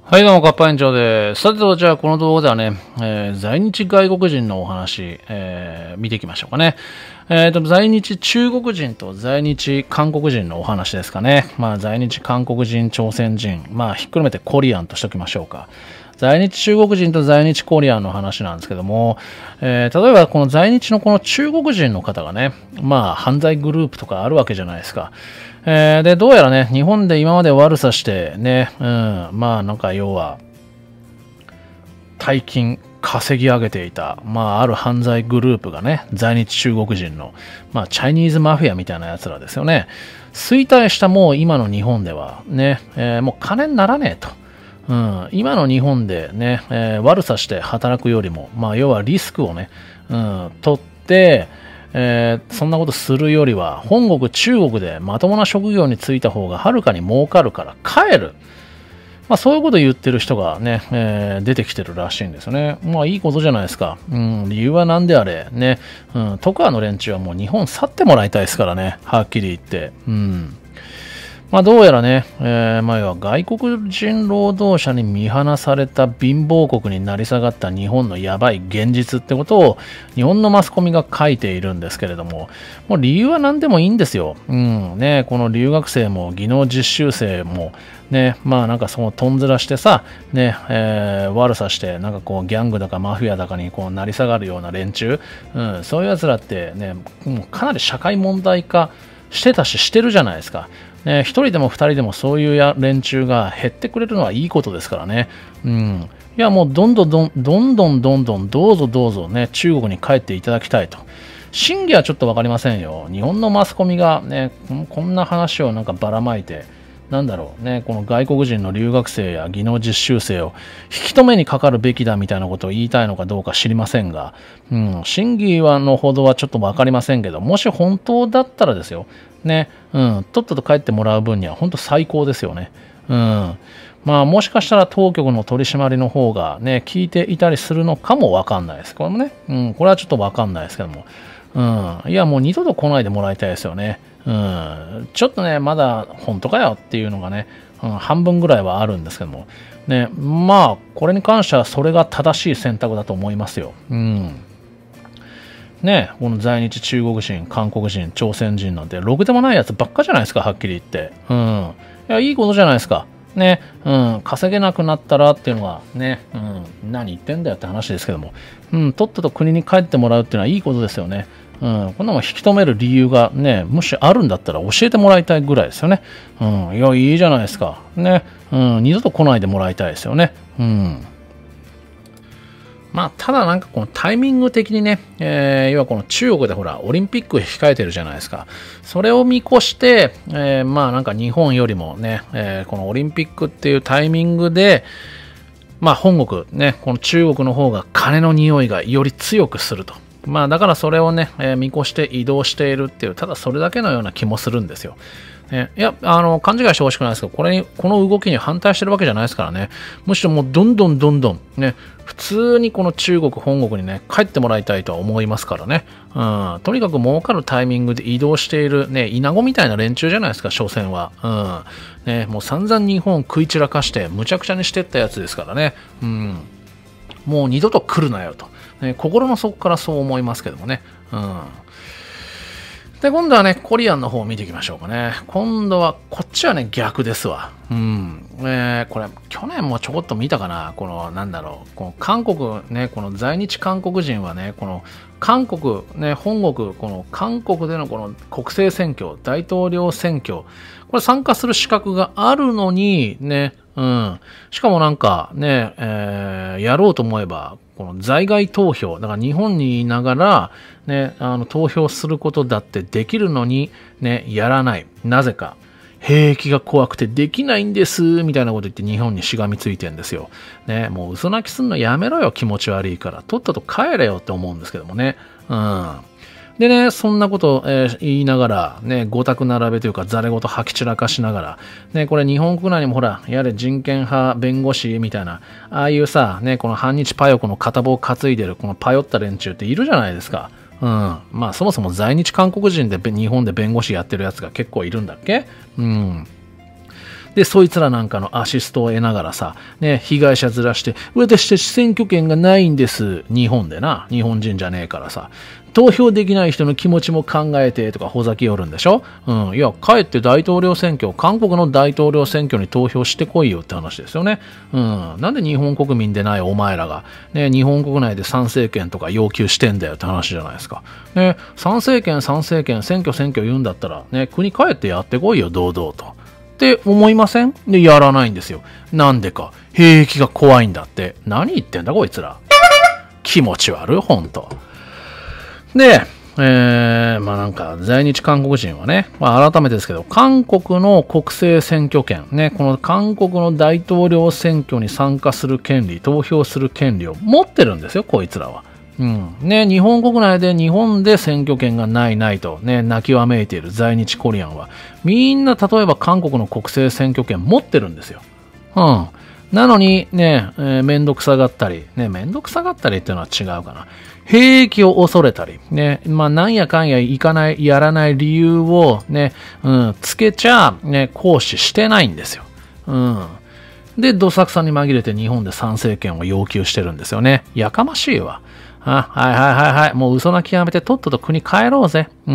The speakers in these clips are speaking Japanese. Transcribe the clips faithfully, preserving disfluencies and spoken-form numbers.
はい、どうも、カッパ園長です。さてと、じゃあ、この動画ではね、えー在日外国人のお話、えー見ていきましょうかね。えーと、在日中国人と在日韓国人のお話ですかね。まあ、在日韓国人、朝鮮人、まあ、ひっくるめてコリアンとしておきましょうか。在日中国人と在日コリアンの話なんですけども、えー例えばこの在日のこの中国人の方がね、まあ、犯罪グループとかあるわけじゃないですか。えーで、どうやらね、日本で今まで悪さしてね、うん、まあ、なんか要は、大金稼ぎ上げていた、まあ、ある犯罪グループがね、在日中国人の、まあ、チャイニーズマフィアみたいなやつらですよね。衰退したもう今の日本ではね、えーもう金にならねえと。うん、今の日本でね、えー悪さして働くよりも、まあ、要はリスクをね、うん、取って、えーそんなことするよりは、本国中国でまともな職業に就いた方がはるかに儲かるから帰る。まあ、そういうことを言ってる人がね、えー出てきてるらしいんですよね。まあいいことじゃないですか。うん、理由は何であれ、ね、うん、徳川の連中はもう日本去ってもらいたいですからね、はっきり言って。うん。まあどうやらね、えーまあ要は外国人労働者に見放された貧乏国になり下がった日本のやばい現実ってことを日本のマスコミが書いているんですけれども、もう理由は何でもいいんですよ。うんね、この留学生も技能実習生もね、まあなんかそのとんずらしてさ、ね、えー悪さして、なんかこうギャングだかマフィアだかにこうなり下がるような連中、うん、そういう奴らってね、もうかなり社会問題化してたししてるじゃないですか。ね、一人でも二人でもそういうや連中が減ってくれるのはいいことですからね。うん。いや、もうどんどんどんどんどんどんどんどうぞどうぞね、中国に帰っていただきたいと。真偽はちょっとわかりませんよ。日本のマスコミがね、ここんな話をなんかばらまいて、なんだろうね、この外国人の留学生や技能実習生を引き止めにかかるべきだみたいなことを言いたいのかどうか知りませんが、うん、真偽はのほどはちょっとわかりませんけど、もし本当だったらですよ、ね、うん、とっとと帰ってもらう分には本当最高ですよね。うん。まあもしかしたら当局の取り締まりの方がね、効いていたりするのかもわかんないです。これもね、うん、これはちょっとわかんないですけども。うん。いや、もう二度と来ないでもらいたいですよね。うん。ちょっとね、まだ本当かよっていうのがね、うん、半分ぐらいはあるんですけども。ね、まあ、これに関してはそれが正しい選択だと思いますよ。うん。ね、この在日中国人、韓国人、朝鮮人なんて、ろくでもないやつばっかじゃないですか、はっきり言って。うん。いや、いいことじゃないですか。ね、うん、稼げなくなったらっていうのはね、うん、何言ってんだよって話ですけども、うん、とっとと国に帰ってもらうっていうのはいいことですよね。うん、こんなもん引き止める理由がね、もしあるんだったら教えてもらいたいぐらいですよね。うん、いや、いいじゃないですか。ね、うん、二度と来ないでもらいたいですよね。うん。まあ、ただなんかこのタイミング的にね、えー、要はこの中国でほら、オリンピック控えてるじゃないですか。それを見越して、えー、まあなんか日本よりもね、えー、このオリンピックっていうタイミングで、まあ本国ね、この中国の方が金の匂いがより強くすると。まあだからそれをね、えー見越して移動しているっていう、ただそれだけのような気もするんですよ。ね、いや、あの、勘違いしてほしくないですけど、これに、この動きに反対してるわけじゃないですからね。むしろもうどんどんどんどん、ね、普通にこの中国本国にね、帰ってもらいたいとは思いますからね。うん、とにかく儲かるタイミングで移動している、ね、イナゴみたいな連中じゃないですか、所詮は。うん。ね、もう散々日本食い散らかして、むちゃくちゃにしてったやつですからね。うん。もう二度と来るなよと。ね、心の底からそう思いますけどもね。うん。で、今度はね、コリアンの方を見ていきましょうかね。今度は、こっちはね、逆ですわ。うん。えー、これ、去年もちょこっと見たかな。この、なんだろう。この韓国ね、この在日韓国人はね、この、韓国、ね、本国、この韓国でのこの国政選挙、大統領選挙、これ参加する資格があるのに、ね、うん。しかもなんかね、えー、やろうと思えば、この在外投票、だから日本にいながら、ね、あの投票することだってできるのに、ね、やらない。なぜか。兵役が怖くてできないんです、みたいなこと言って日本にしがみついてんですよ。ね、もう嘘泣きすんのやめろよ、気持ち悪いから。とっとと帰れよって思うんですけどもね。うん。でね、そんなことを、えー言いながら、ね、ごたく並べというか、ざれごと吐き散らかしながら、ね、これ日本国内にもほら、やれ人権派弁護士みたいな、ああいうさ、ね、この反日パヨコの片棒を担いでる、このパヨった連中っているじゃないですか。うん。まあ、そもそも在日韓国人で日本で弁護士やってるやつが結構いるんだっけ。うん。 で、そいつらなんかのアシストを得ながらさ、ね、被害者ずらして、私たち選挙権がないんです。日本でな。日本人じゃねえからさ。投票できない人の気持ちも考えてとかほざきよるんでしょ。うん。いや、かえって大統領選挙、韓国の大統領選挙に投票してこいよって話ですよね。うん。なんで日本国民でないお前らが、ね、日本国内で参政権とか要求してんだよって話じゃないですか。ね、参政権、参政権、選挙、選挙言うんだったら、ね、国帰ってやってこいよ、堂々と。って思いません？で、やらないんですよ。なんでか。兵役が怖いんだって。何言ってんだ、こいつら。気持ち悪い、ほんと。で、えー、まあなんか、在日韓国人はね、まあ改めてですけど、韓国の国政選挙権、ね、この韓国の大統領選挙に参加する権利、投票する権利を持ってるんですよ、こいつらは。うん。ね、日本国内で日本で選挙権がないないとね、泣きわめいている在日コリアンは、みんな例えば韓国の国政選挙権持ってるんですよ。うん。なのにね、えー、めんどくさがったり、ね、めんどくさがったりっていうのは違うかな。兵役を恐れたり、ね、まあなんやかんや行かない、やらない理由をね、うん、つけちゃ、ね、行使してないんですよ。うん。で、どさくさに紛れて日本で参政権を要求してるんですよね。やかましいわ。あ、はいはいはいはい。もう嘘泣きやめてとっとと国帰ろうぜ。うん。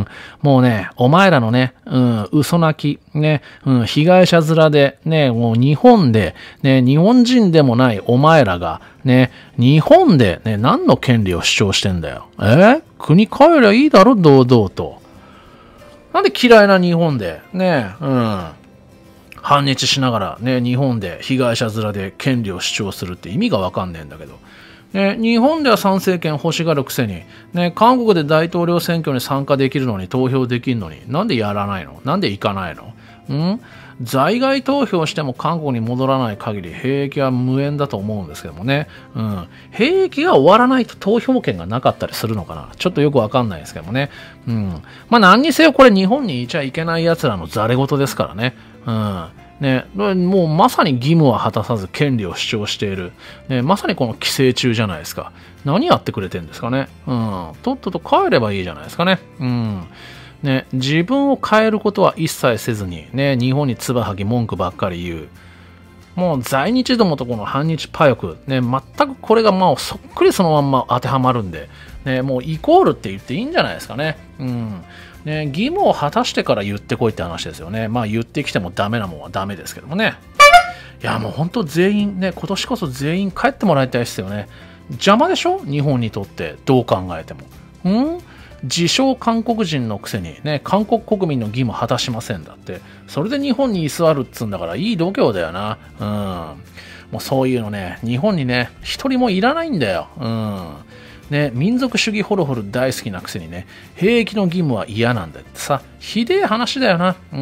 もうね、お前らのね、うん、嘘泣き、ね、うん、被害者面で、ね、もう日本で、ね、日本人でもないお前らが、ね、日本で、ね、何の権利を主張してんだよ。え国帰りゃいいだろ、堂々と。なんで嫌いな日本で、ね、うん。反日しながら、ね、日本で被害者面で権利を主張するって意味がわかんねえんだけど。ね、日本では参政権欲しがるくせに、ね、韓国で大統領選挙に参加できるのに投票できるのになんでやらないの？なんで行かないの？ん？在外投票しても韓国に戻らない限り兵役は無縁だと思うんですけどもね、うん、兵役が終わらないと投票権がなかったりするのかな、ちょっとよくわかんないですけどもね、うん、まあ何にせよこれ日本にいちゃいけない奴らのざれ言ですからね、うんね、もうまさに義務は果たさず権利を主張している、ね、まさにこの寄生虫じゃないですか。何やってくれてんですかね、うん、とっとと帰ればいいじゃないですかね、うんね、自分を変えることは一切せずに、ね、日本に唾吐き文句ばっかり言う。もう在日どもとこの反日パ欲、ね、全くこれがまあそっくりそのまんま当てはまるんで、ね、もうイコールって言っていいんじゃないですかね。うんね、義務を果たしてから言ってこいって話ですよね。まあ言ってきてもダメなもんはダメですけどもね。いやもう本当全員ね、今年こそ全員帰ってもらいたいですよね。邪魔でしょ日本にとってどう考えても。うん自称韓国人のくせにね、韓国国民の義務果たしませんだって。それで日本に居座るっつうんだからいい度胸だよな。うん。もうそういうのね、日本にね、一人もいらないんだよ。うん。ね、民族主義ホロホロ大好きなくせにね、兵役の義務は嫌なんだってさ、ひでえ話だよな。うん。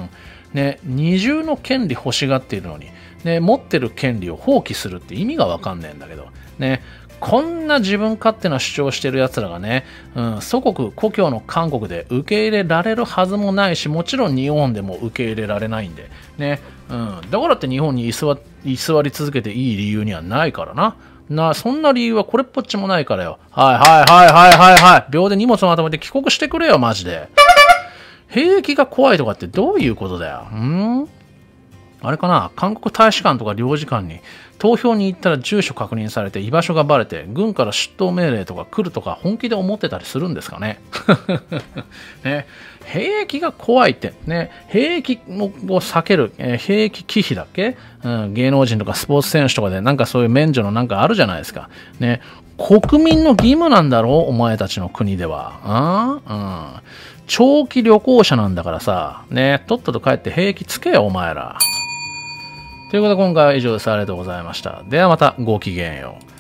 ね、二重の権利欲しがっているのに、ね、持ってる権利を放棄するって意味がわかんねえんだけど、ね、こんな自分勝手な主張してる奴らがね、うん、祖国、故郷の韓国で受け入れられるはずもないし、もちろん日本でも受け入れられないんで、ね、うん、だからって日本に居座、居座り続けていい理由にはないからな。な、そんな理由はこれっぽっちもないからよ。はいはいはいはいはいはい。秒で荷物まとめて帰国してくれよ、マジで。兵役が怖いとかってどういうことだよ。んあれかな、韓国大使館とか領事館に投票に行ったら住所確認されて居場所がバレて軍から出頭命令とか来るとか本気で思ってたりするんですかね。ね、兵役が怖いってね、兵役を避ける、えー、兵役忌避だっけ、うん、芸能人とかスポーツ選手とかでなんかそういう免除のなんかあるじゃないですか。ね、国民の義務なんだろうお前たちの国では。うん、うん、長期旅行者なんだからさ、ね、とっとと帰って兵役つけよお前ら。ということで今回は以上です。ありがとうございました。ではまたごきげんよう。